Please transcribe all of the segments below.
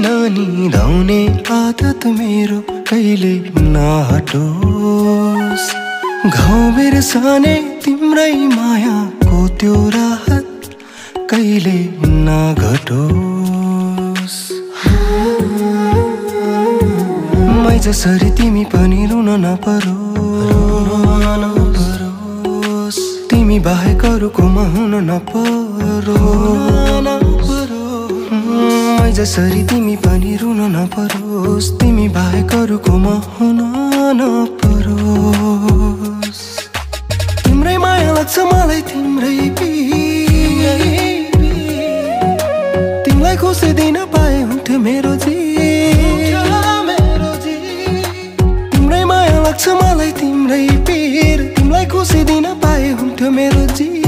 ननिदाउने आदत मेरो कहिले नहटोस्। घाउ बिर्सने तिम्रै मायाको त्यो राहत कहिले नघटोस्। मै जसरी तिमी पनि रुन नपरोस्, तिमी बाहेक अरूकोमा हुन नपरोस्। मै जसरी तिमी पनि रुन नपरोस्, तिमी बाहेक अरूकोमा हुन नपरोस्। तिम्रै माया लाग्छ मलाई तिम्रै पिर, तिमीलाई खुसी दिन पाए हुन्थ्यो मेरो जीवन। तिम्रै माया लाग्छ मलाई तिम्रै पिर, तिमीलाई खुसी दिन पाए हुन्थ्यो मेरो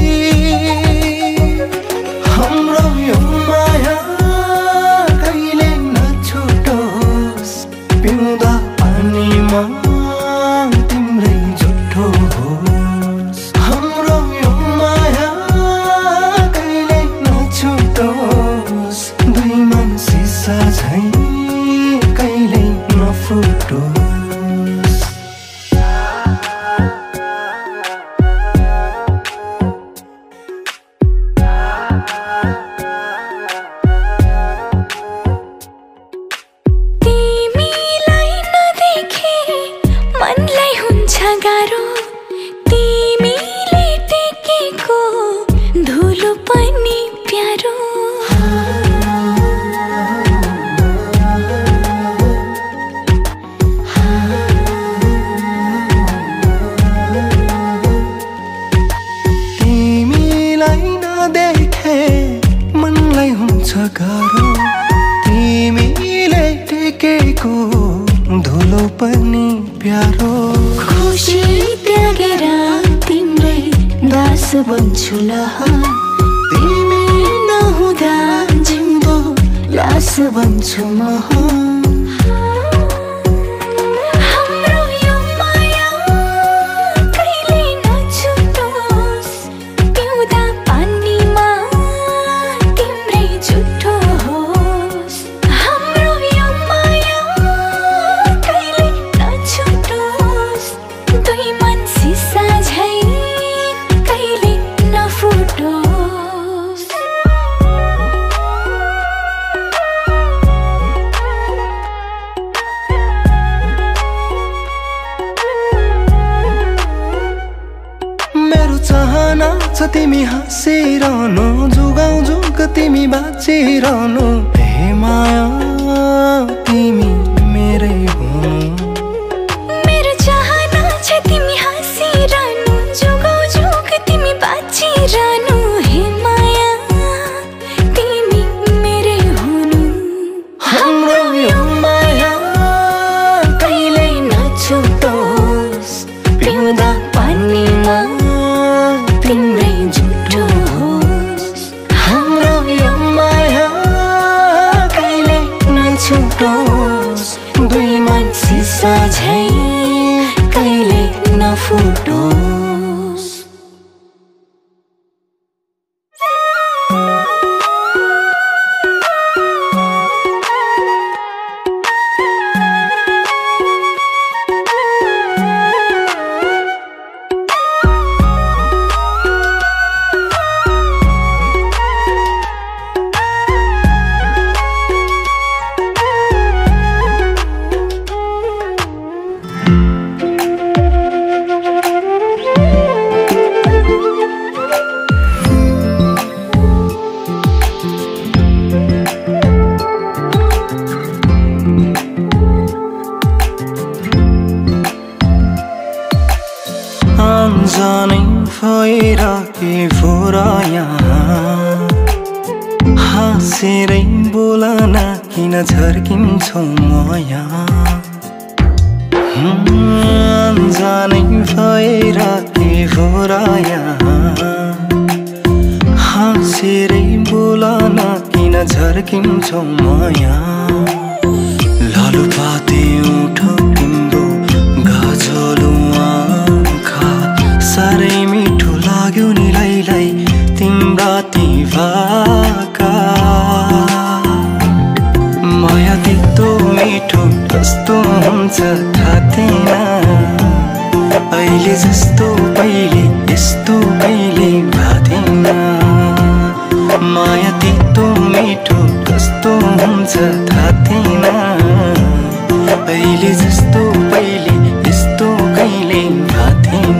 जीवन। हाम्रो यो माया कहिले नछुटोस्, पिउँदा पानीमा तिम्रै जुठो होस्। हाम्रो यो माया कहिले नछुटोस्, दुई मन सिसा झैं कहिले नफुटोस्। तिमीले टेकेको धुलो पनि प्यारो। खुसी त्यागेर तिम्रै दास बन्छु ल, तिमी नहुँदा जिउँदो लास बन्छु म। चाहना छ तिमी हाँसिरहनु, जुगाउ जुग तिमी बाँचिरहनु। हे माया तिमी मेरै हुनु। मेरो चाहना छ तिमी हाँसिरहनु, जुगाउ जुग तिमी बाँचिरहनु। हे माया तिमी मेरै हुनु। हाम्रो यो माया कहिले नछुटोस्, पिउँदा पानीमा तिम्रै जुठो होस्। हाम्रो यो माया कहिले नछुटोस्, दुई मन सिसा झैं कहिले नफुटोस्। जानै भएर के फोराया, हाँसेरै बोलन किन झर्किन्छौ माया। जानै भएर के फोराया, हाँसेरै बोलन किन झर्किन्छौ माया। लालुपाते उठो तिम्रो गाजलो आँखा, साह्रै मिठो लाग्यो नि लाई तिम्रा ती भाका। माया हुन्छ थाहा थिएन अहिले जस्तो पहिले यस्तो कहिले भएको थिएन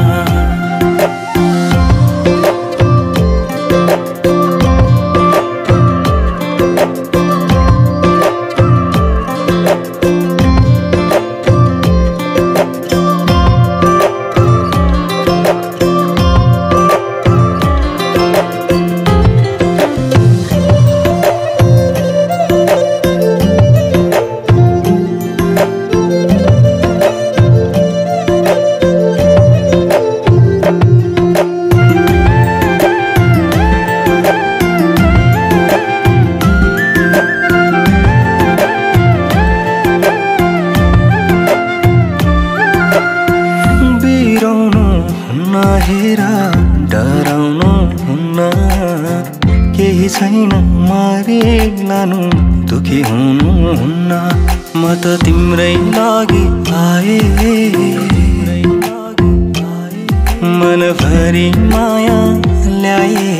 हेर डराउनु हुन्न केही छैन मारे लानु दुखी हुनु हुन्न म त तिम्रै लागि आए मनभरि माया ल्याए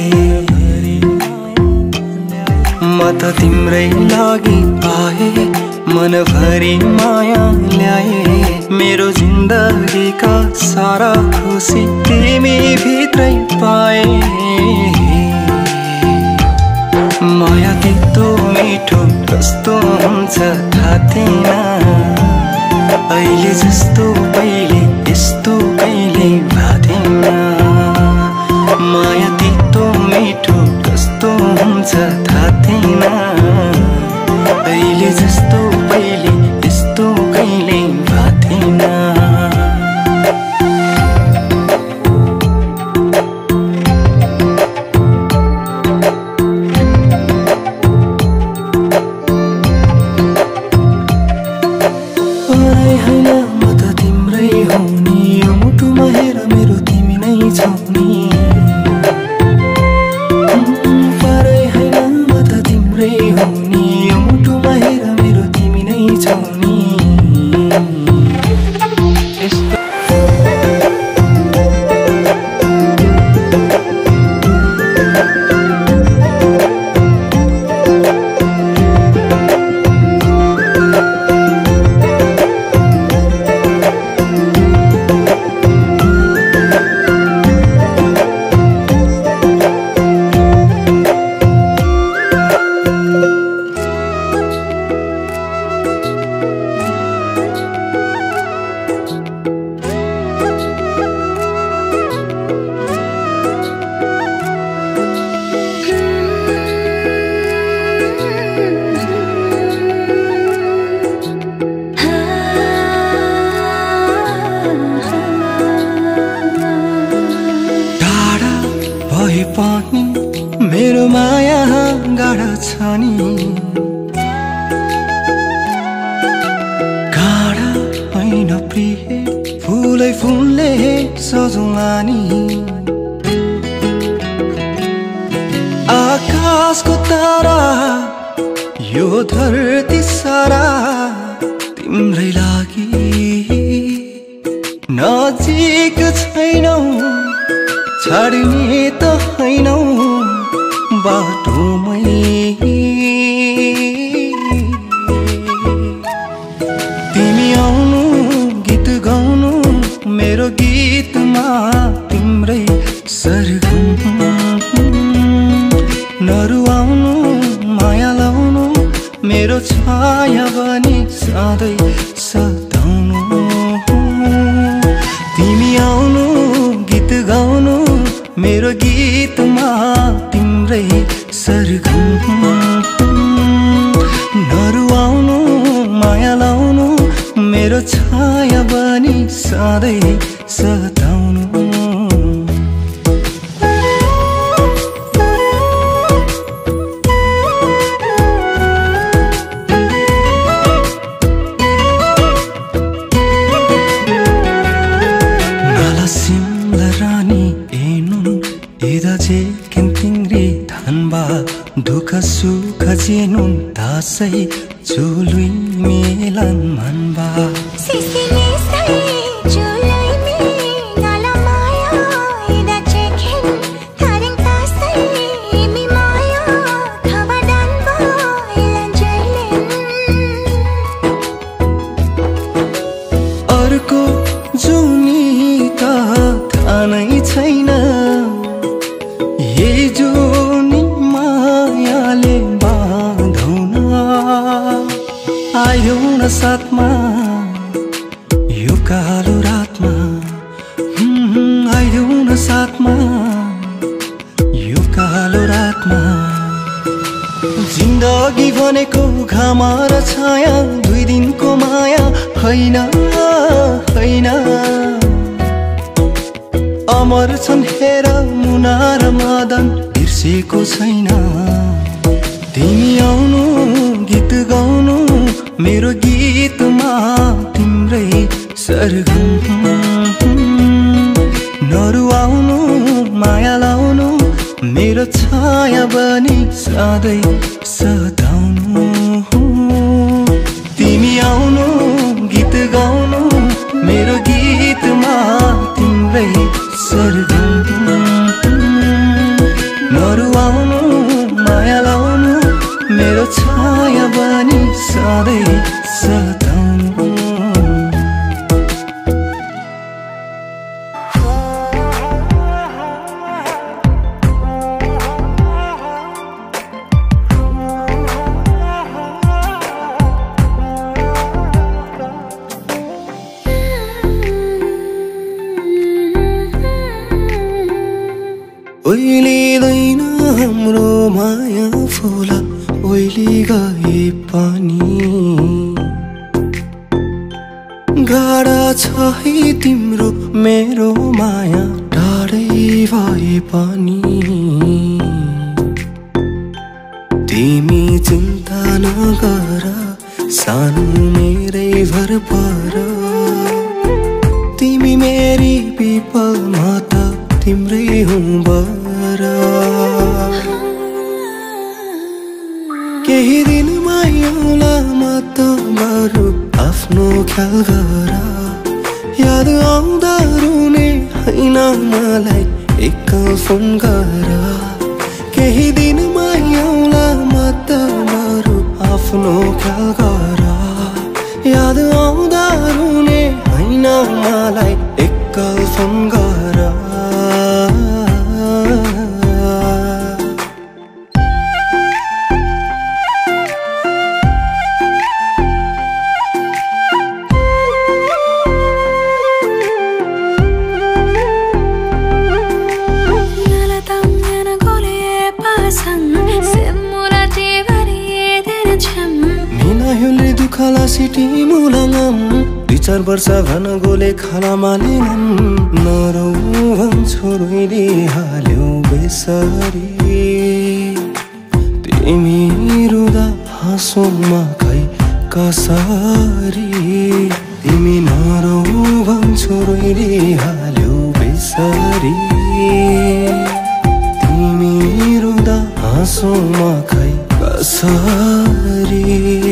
म त तिम्रै लागि आए मनभरि माया ल्याए मेरो जिन्दगीका सारा खुसी तिमी भित्रै पाए माया तितो मिठो कस्तो हुन्छ थाहा थिएन अहिले जस्तो पहिले यस्तो कहिले भएको थिएन माया तितो मिठो कस्तो हुन्छ थाहा थिएन अहिले जस्तो पहिले यस्तो कहिले भएको थिएन पनि मेरो माया गाढा छ नि गाढा होइन प्रिय फुलै फुलले सजौँला नि आकाशको तारा यो धरती सारा तिम्रै लागि नजिक छैनौ छाड्ने त हैनौ बाटोमै तिमी आउनु गीत गाउनु मेरो गीतमा तिम्रै सरगम नरुवाउनु माया लाउनु मेरो छाया बनी सधैँ सताउनु तिमी आउनु गीत गाउनु मेरो गीतमा तिम्रै सरगम नरुवाउनु माया लाउनु मेरो छाया बनी सधैँ सताउनु दुःख सुख जेनुन तासै चुलुई मेलन मनबा सिसिले सै चुलुई मे नाला माया इदा चेखेन थारिङ तासै मि माया खबा दान बा इलन जय साथमा यो कालो रातमा आइदेऊ न साथमा यो कालो रातमा जिन्दगी भनेको घाम र छाया दुई दिनको माया होइन होइन अमर छन् हेर मुना र मदन बिर्सेको छैन तिमी आउनु गीत गाउनु मेरो गीतमा तिम्रै सरगम नरुवाउनु माया लाउनु मेरो छाया बनी सधैँ सताउनु तिमी आउनु गीत गाउनु मेरो गीतमा तिम्रै सरगम नरुवाउनु माया लाउनु मेरो छाया बनी सधैँ सताउनु ओइलिँदैन हाम्रो माया फुला ओइली गए पनि गाडा छ है तिम्रो मेरो माया टाढै भए पनि तिमी चिन्ता नगर सानो मेरै भर पर तिमी मेरी पिपल माता तिम्रै हुँ बर केही दिन मायाउला म त बरु आफ्नो ख्याल गर याद आउँदा रुने होइन मलाई एकल फोन गर केही दिन मायाउला म त बरु आफ्नो ख्याल गर याद आउँदा रुने होइन मलाई एकल फोन गर सिटी मुलाङम 2-4 वर्ष भन गोले खाला मालेनम नरौ भन्छु रोइदिहाल्यौ बेसरी तिमी रुँदा हाँसोमा खै कसरी तिमी नरौ भन्छु रोइदिहाल्यौ बेसरी तिमी रुँदा हाँसोमा खै कसरी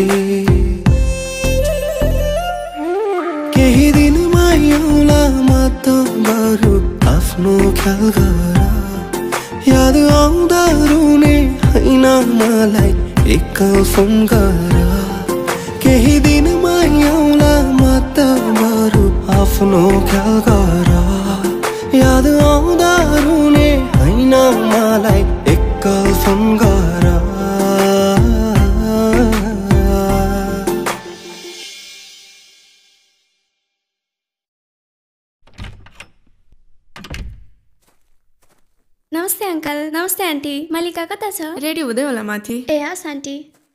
केही दिन मायाउला म त बरु आफ्नो ख्याल गर याद आउँदा रुने होइन मलाई एकल फोन गर केही दिन मायाउला म त बरु आफ्नो ख्याल गर याद आउँदा रुने होइन मलाई एकल फोन गर नमस्ते अंकल नमस्ते आंटी मल्लिका कता छ रेडी हुँदै होला माथि ए हस् आंटी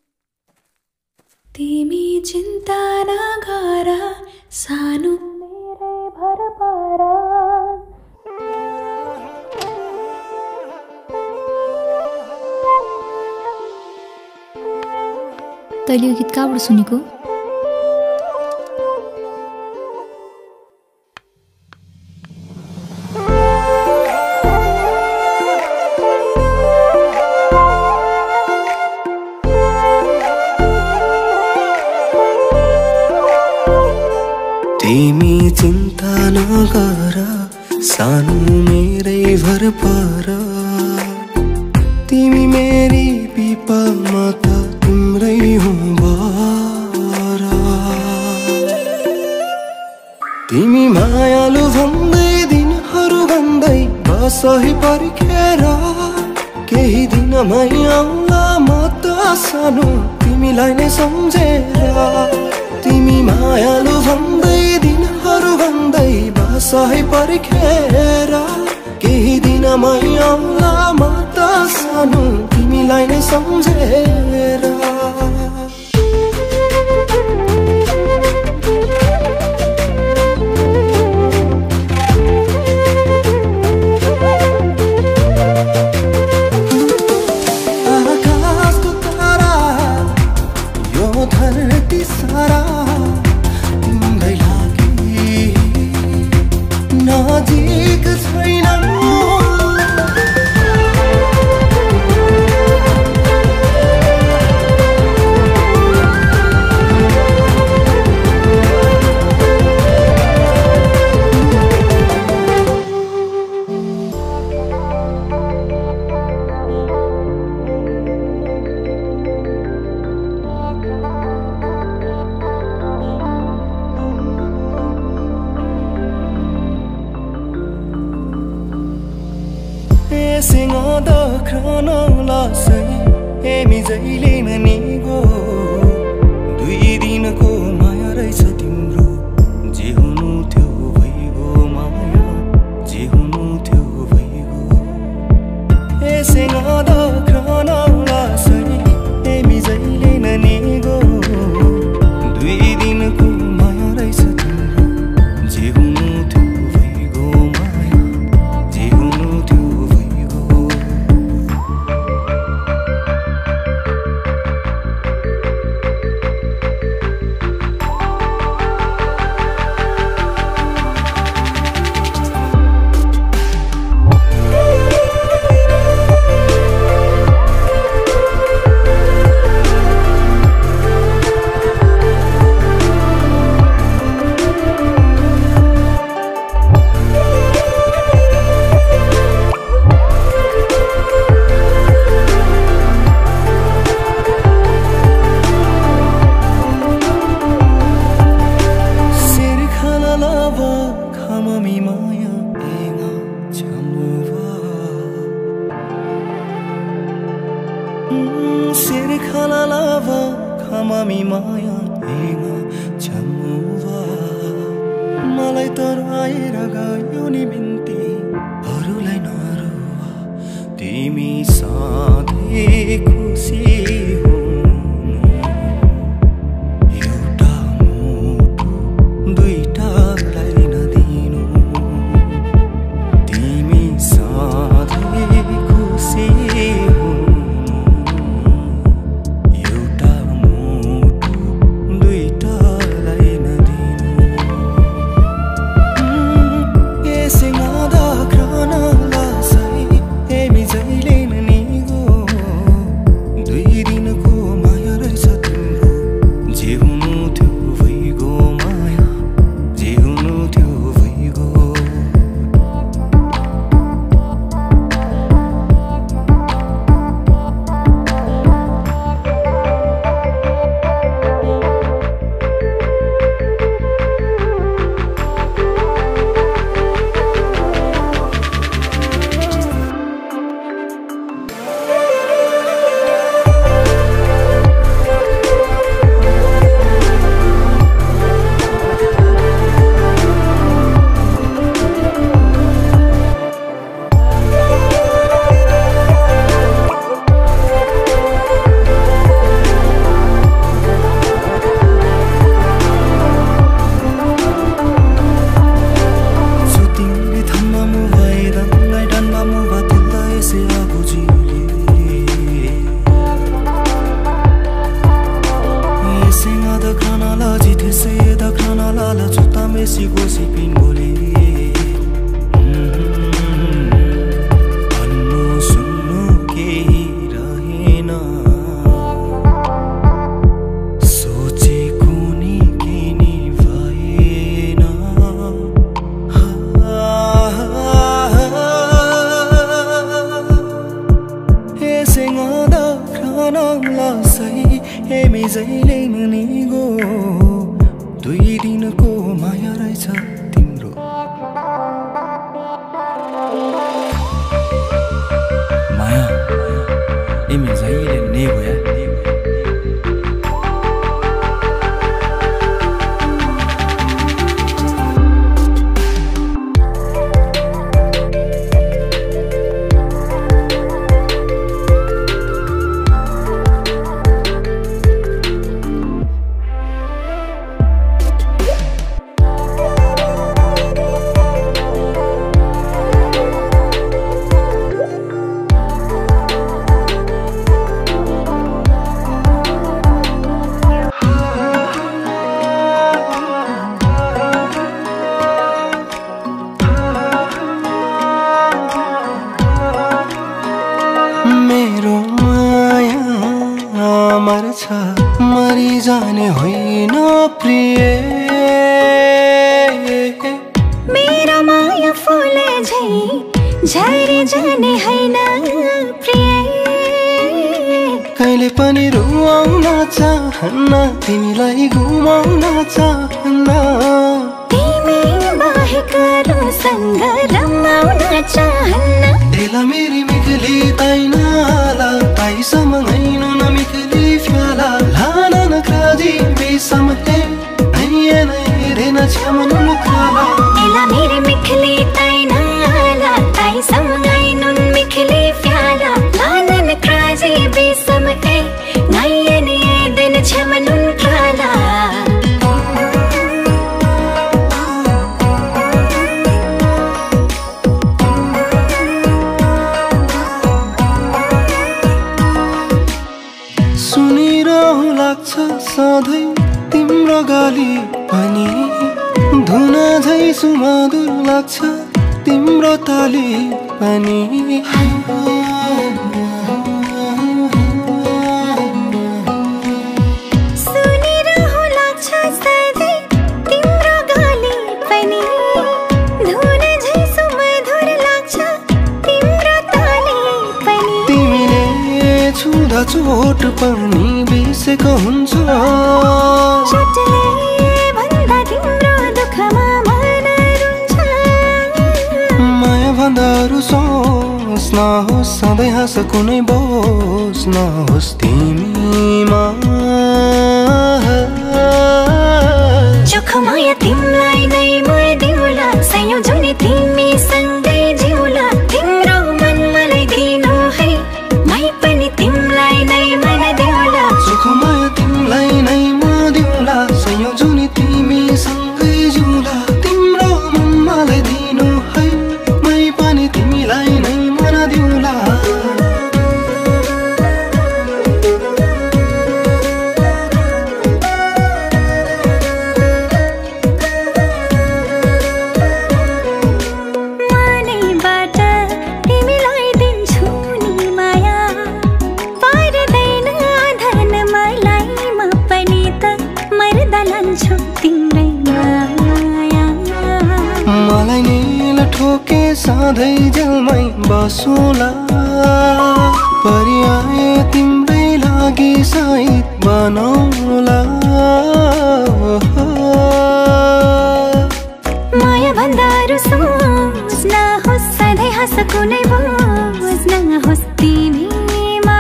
तिमी चिन्ता नगर सानो मेरै भर पर तैँले यो गीत कहाँबाट सुनेको तिमी चिन्ता नगर सानो मेरै भर पर तिमी मेरी पिपलमा त तिम्रै हुँ बर तिमी मायालु भन्दै दिनहरू भन्दै बसही पर्खेर केही दिनमै आउला म त सानो तिमीलाई नै सम्झेर तिमी मायालु भन्दै दिनहरू भन्दै बासै पर्खेर केही दिन मैयाला म त सानो तिमीलाई नै सम्झेर सिंहदा ख्रानालासै हेमी जहिले ननिगो दुई दिनको माया रहेछ तिम्रो जे हुनु थियो भइगो माया जे हुनु थियो भइगो ए सिंहदा ख्रानालासै हेमी जहिले ननिगो दुई दिनको माया रहेछ तिम्रो जे हुनु थियो भइगो माया जे हुनु थियो खामामी माया हेगा छमुवा मलाई तराएर गयो नि बिन्ती अरूलाई नरुवा तिमी सधैँ खुसी हुनु एउटा मुटु दुईटालाई नदिनु तिमी सधैँ खुसी दुई दिनको माया रहेछ तिम्रो माया एमी 没在一脸内鬼。 मर्छ मरि जाने होइन प्रिय मेरो माया फुले झै झरी जाने होइन प्रिय कहिले पनि रुवाउन चाहन्न तिमीलाई गुमाउन चाहन्न तिमी बाहेक अरूसँग रमाउन चाहन्न एला मेरी मिखली ताइनाला ताइसम ngैनु न मिखली फ्याला लाना न क्राजी बेसम है नैये नैरे न छमनु मुखाला एला मेरी मिखली ताइनाला ताइसम ngैनु न मिखली फ्याला लाना न क्राजी बेसम है नैये नैरे न छमनु मुखाला सधैँ तिम्रो गाली पनि धुन झै सुमधुर लाग्छ तिम्रो ताली पनि सुनिरहु लाग्छ सधैँ तिम्रो गाली पनि धुन झै सुमधुर लाग्छ तिम्रो ताली पनि तिमीले छुँदा चोट पनि बिर्सेको हुन्छ चोटले भन्दा तिम्रो दुःखमा मन रुन्छ माया भन्दा रुसोस् नहोस् सधैँ हाँस कुनै बोस नहोस् तिमीमा चोखो माया तिमीलाई नै म दिउला सयौं जुनी तिमीसँगै जिउला तिम्रो मन मलाई दिनु है मै पनि तिमीलाई नै मन दिउला चोखो माया तिमीलाई नै म दिउला सयौं जुनी तिमीसँगै जिउला तिम्रो मन मलाई दिनु है मै पनि तिमीलाई नै मन दिउला मनैबाट तिमीलाई दिन्छु नि माया पर्दैन धन मलाई म पनि त मर्दा लान्छु तिम्रै माया मलाई नील ठोके सधैँ जेलमै बसुला परिआए तिम्रै लागि साइत बनाउला माया भन्दा रुसोस् नहोस् सधैँ हाँस कुनै बोझ नहोस् तिमीमा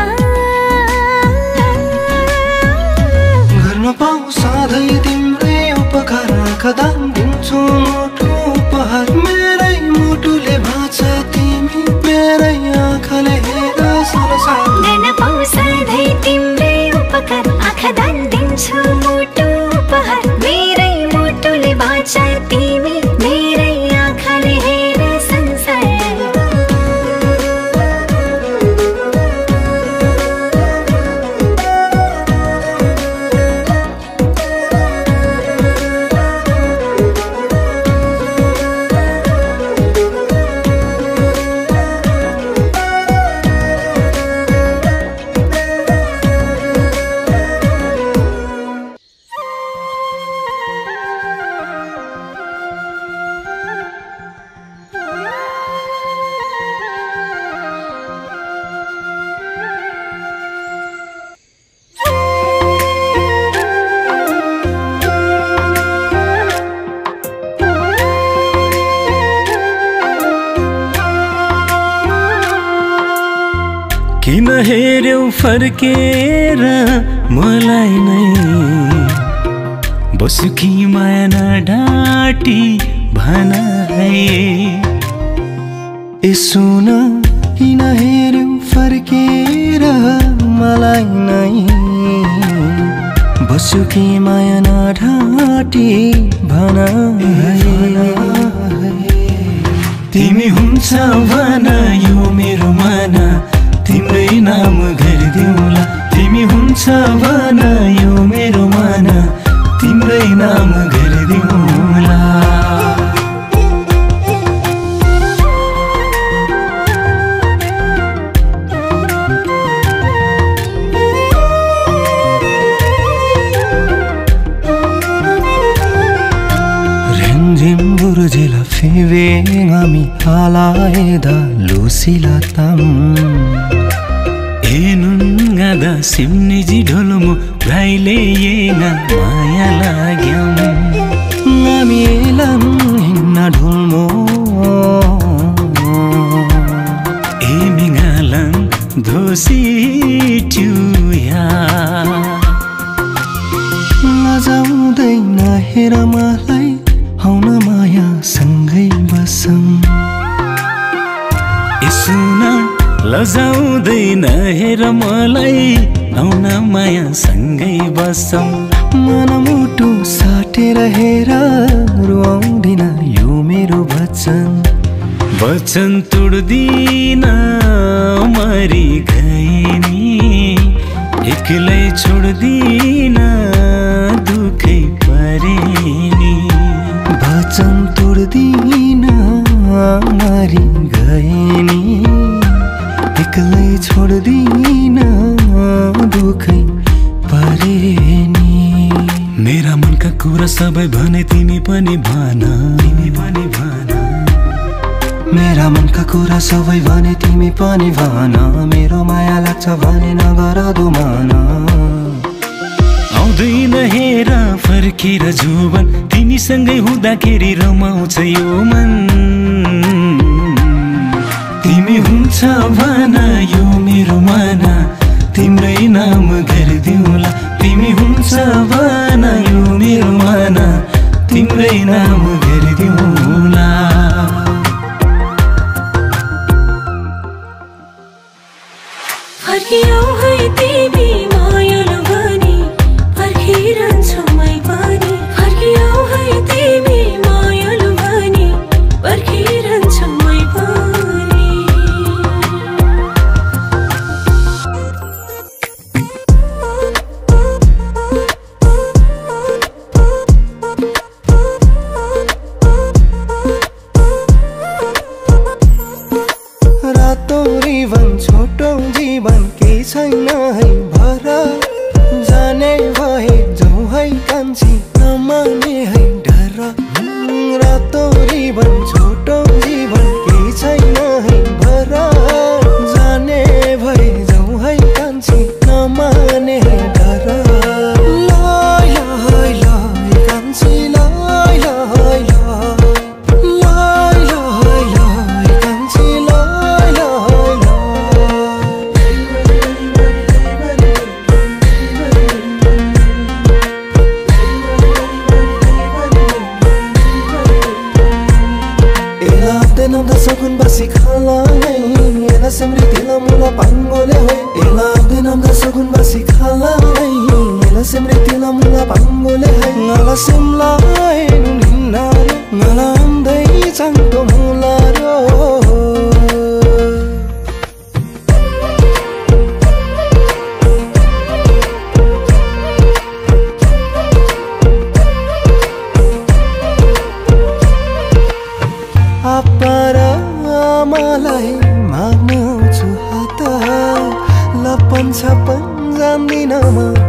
गर्न पाऊ सधैँ तिम्रै उपकार खदान दिन्छु मोटो उपहार मेरै मुटुले भाँच्छ तिमी मेरै आँखाले हेर संसार गर्न पाऊ सधैँ तिम्रै उपकार आँखा दान दिन्छु मोटो उपहार मेरै मुटुले भाँच्छ तिमी मेरै आँखाले हेर संसार किन हेर्यौ फर्केर मलाई नै बसु कि माया नडाटी भन है ए सुन किन हेर्यौ फर्केर मलाई नै बसु कि माया नडाटी भन तिमी हुन्छ भन यो मेरो मन तिम्रै नाम गरिदिउँला तिमी हुन्छ भन यो मेरो मन तिम्रै नाम गरिदिउँला Haeda Lucila Tam Enungada simniji dholumu Raile yenga maya लाग्यम Ngami elang hinna dhulmo Emingalang dosi tuya Lajaउँदैन हेर मलाई आउन माया सँगै बसौं सुना लजाउँदैन हेर मलाई आउन माया सँगै बसौं मनमुटु साटेर हेर रुवाउँदिन यो मेरो वचन तोड्दिन मरि गए नि एक्लै छोड्दिन दुखै परे नि वचन तोड्दिन मरि गए नि एक्लै छोड्दिन दुखै परे नि मेरा मनका कुरा सबै भने तिमी पनि भन मेरा मनका कुरा सबै भने तिमी पनि भन मेरो माया लाग्छ भने नगर दुमान आउँदैन हेर फर्केर जुवन तिमीसँगै हुँदाखेरि रमाउँछ यो मन तिमी हुन्छ भन यो मेरो मन तिम्रै नाम गरिदिउँला तिमी हुन्छ भन यो मेरो मन तिम्रै नाम गरिदिउँला फर्कियौ है तिमी मायालु बनी पर्खिरहन्छु मै पनि फर्कियौ है तिमी मायालु बनी पर्खिरहन्छु मै पनि रातो रिबन छोटो जीवन केही छैन है भर जाने भए जाउँ है कान्छी नमाने है डर रातो रिबन छोटो जीवन केही छैन है भर जाने भए जाउँ है कान्छी नमाने है डर लय लय लय कान्छी लय लय लय लय लय कान्छी लय लय Elam da sakun basi khala hai ela samriti la mula pangole hoy elam da sakun basi khala hai ela samriti la mula pangole hai ngala simla ninna ngala andai changto mula ro अपरा मलाई माग्न आउँछु हात लपन छपन जान्दिन म